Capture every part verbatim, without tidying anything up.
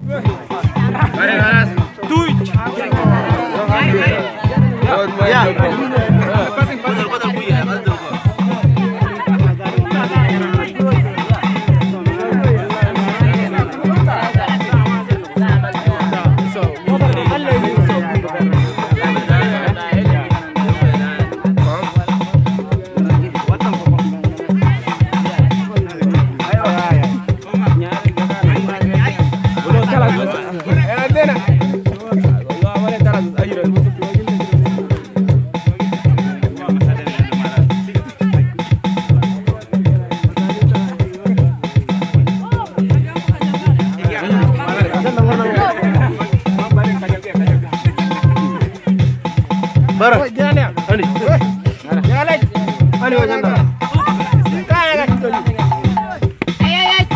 Bara. Ani. Jalan. Ani wajan dah. Kaya kat situ. Ay ay ay.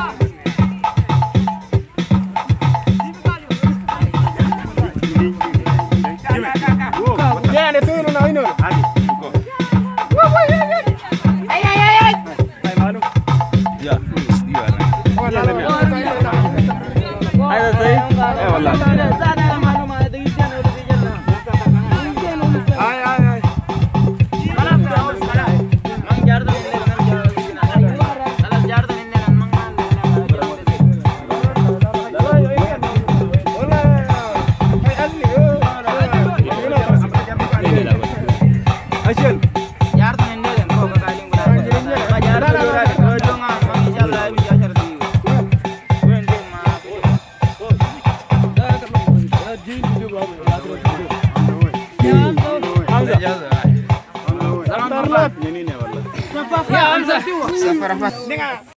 Jangan itu nu nak ini. Ani. Ay ay ay ay. Ay malu. Ya. Iya. Ayo saya. Eh wallah. Asyik. Yar tu nende kan, kau kekaling berapa? Bajar tu juga, kau jangan mengijar lagi biasa tu. Wende mah. Dah kamu, dah jin tu bawa. Ya, Hamza. Salam terlat. Ini ni wallah. Ya Hamza. Safarafat. Dengar.